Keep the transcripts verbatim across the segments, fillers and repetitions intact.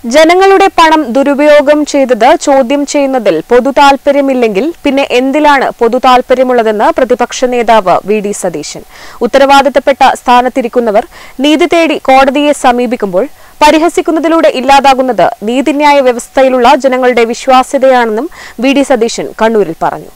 ജനങ്ങളുടെ പണം ദുരുപയോഗം ചെയ്തത് ചോദ്യം ചെയ്യുന്നതിൽ പൊതുതാൽപര്യമില്ലെങ്കിൽ പിന്നെ എന്തിലാണ് പൊതുതാൽപര്യമുള്ളതെന്ന് പ്രതിപക്ഷ നേതാവ് വി ഡി സതീശൻ. ഉത്തരവാദിത്തപ്പെട്ട സ്ഥാനത്തിരിക്കുന്നവർ നീതി തേടി കോടതിയെ സമീപിക്കുമ്പോൾ പരിഹസിക്കുന്നതിലൂടെ ഇല്ലാതാകുന്നത് നീതിന്യായ വ്യവസ്ഥയിലുള്ള ജനങ്ങളുടെ വിശ്വാസ്യതയാണെന്നും വി ഡി സതീശൻ കണ്ണൂരിൽ പറഞ്ഞു.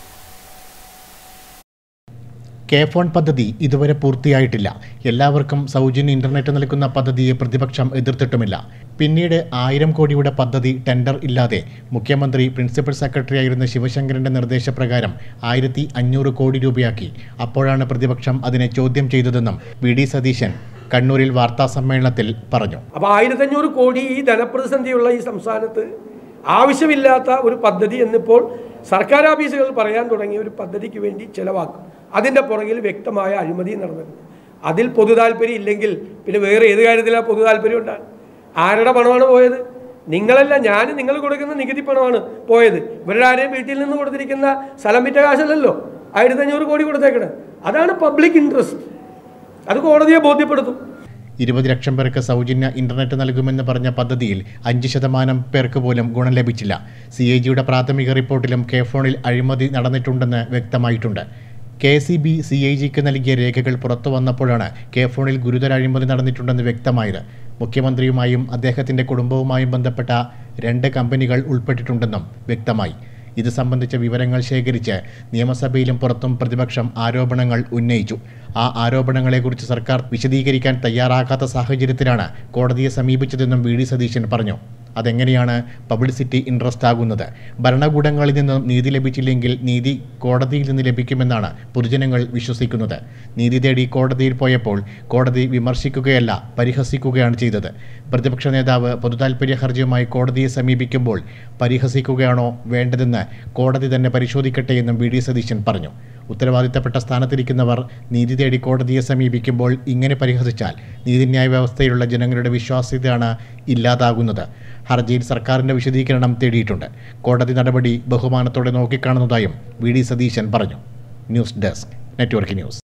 കെ ഫോൺ പദ്ധതി ഇതുവരെ പൂർത്തിയായിട്ടില്ല. എല്ലാവർക്കും സൗജന്യ ഇന്റർനെറ്റ് നൽകുന്ന പദ്ധതിയെ പ്രതിപക്ഷം എതിർത്തിട്ടുമില്ല. പിന്നീട് ആയിരം കോടിയുടെ പദ്ധതി ടെൻഡർ ഇല്ലാതെ മുഖ്യമന്ത്രി പ്രിൻസിപ്പൽ സെക്രട്ടറിയായിരുന്ന ശിവശങ്കരന്റെ നിർദ്ദേശപ്രകാരം ആയിരത്തി അഞ്ഞൂറ് കോടി രൂപയാക്കി. അപ്പോഴാണ് പ്രതിപക്ഷം അതിനെ ചോദ്യം ചെയ്തതെന്നും വി ഡി സതീശൻ കണ്ണൂരിൽ വാർത്താ സമ്മേളനത്തിൽ പറഞ്ഞു. അപ്പോൾ ആയിരത്തി അഞ്ഞൂറ് കോടി ഈ ധനപ്രതിസന്ധിയുള്ള ഈ സംസ്ഥാനത്ത് ആവശ്യമില്ലാത്ത ഒരു പദ്ധതി എന്നിപ്പോൾ സർക്കാർ ഓഫീസുകൾ പറയാൻ തുടങ്ങിയ ഒരു പദ്ധതിക്ക് വേണ്ടി ചെലവാക്കും. അതിൻ്റെ പുറകിൽ വ്യക്തമായ അഴിമതി നടന്നിട്ടുണ്ട്. അതിൽ പൊതു താല്പര്യം ഇല്ലെങ്കിൽ പിന്നെ വേറെ ഏത് കാര്യത്തിലാണ് പൊതു താല്പര്യം ഉണ്ടാകും? ആരുടെ പണമാണ് പോയത്? നിങ്ങളല്ല, ഞാൻ നിങ്ങൾ കൊടുക്കുന്ന നികുതി പണമാണ് പോയത്. ഇവരുടെ ആരെയും വീട്ടിൽ നിന്ന് കൊടുത്തിരിക്കുന്ന സ്ഥലം വിറ്റ കാശല്ലല്ലോ ആയിരത്തി അഞ്ഞൂറ് കോടി കൊടുത്തേക്കണേ. അതാണ് പബ്ലിക് ഇൻട്രസ്റ്റ്. അത് കോടതിയെ ബോധ്യപ്പെടുത്തും. ഇരുപത് ലക്ഷം പേർക്ക് സൗജന്യ ഇന്റർനെറ്റ് നൽകുമെന്ന് പറഞ്ഞ പദ്ധതിയിൽ അഞ്ച് ശതമാനം പേർക്ക് പോലും ഗുണം ലഭിച്ചില്ല. സി എ ജിയുടെ പ്രാഥമിക റിപ്പോർട്ടിലും കെ ഫോണിൽ അഴിമതി നടന്നിട്ടുണ്ടെന്ന് വ്യക്തമായിട്ടുണ്ട്. K C B C I ജിക്ക് നൽകിയ രേഖകൾ പുറത്തു വന്നപ്പോഴാണ് കെ ഫോണിൽ ഗുരുതര അഴിമതി നടന്നിട്ടുണ്ടെന്ന് വ്യക്തമായത്. മുഖ്യമന്ത്രിയുമായും അദ്ദേഹത്തിൻ്റെ കുടുംബവുമായും ബന്ധപ്പെട്ട രണ്ട് കമ്പനികൾ ഉൾപ്പെട്ടിട്ടുണ്ടെന്നും വ്യക്തമായി. ഇത് സംബന്ധിച്ച വിവരങ്ങൾ ശേഖരിച്ച് നിയമസഭയിലും പുറത്തും പ്രതിപക്ഷം ആരോപണങ്ങൾ ഉന്നയിച്ചു. ആ ആരോപണങ്ങളെക്കുറിച്ച് സർക്കാർ വിശദീകരിക്കാൻ തയ്യാറാകാത്ത സാഹചര്യത്തിലാണ് കോടതിയെ സമീപിച്ചതെന്നും വി ഡി സതീശൻ പറഞ്ഞു. അതെങ്ങനെയാണ് പബ്ലിസിറ്റി ഇൻട്രസ്റ്റ് ആകുന്നത്? ഭരണകൂടങ്ങളിൽ നിന്ന് നീതി ലഭിച്ചില്ലെങ്കിൽ നീതി കോടതിയിൽ നിന്ന് ലഭിക്കുമെന്നാണ് പൊതുജനങ്ങൾ വിശ്വസിക്കുന്നത്. നീതി തേടി കോടതിയിൽ പോയപ്പോൾ കോടതി വിമർശിക്കുകയല്ല, പരിഹസിക്കുകയാണ് ചെയ്തത്. പ്രതിപക്ഷ നേതാവ് പൊതുതാൽപര്യ ഹർജിയുമായി കോടതിയെ സമീപിക്കുമ്പോൾ പരിഹസിക്കുകയാണോ വേണ്ടതെന്ന് കോടതി തന്നെ പരിശോധിക്കട്ടെ എന്നും വി ഡി സതീശൻ പറഞ്ഞു. ഉത്തരവാദിത്തപ്പെട്ട സ്ഥാനത്തിരിക്കുന്നവർ നീതി തേടി കോടതിയെ സമീപിക്കുമ്പോൾ ഇങ്ങനെ പരിഹസിച്ചാൽ നീതിന്യായ വ്യവസ്ഥയിലുള്ള ജനങ്ങളുടെ വിശ്വാസ്യതയാണ് ഇല്ലാതാകുന്നത്. ഹർജിയിൽ സർക്കാരിൻ്റെ വിശദീകരണം തേടിയിട്ടുണ്ട്. കോടതി നടപടി ബഹുമാനത്തോടെ നോക്കിക്കാണുന്നതായും വി ഡി സതീശൻ പറഞ്ഞു. News desk, network news.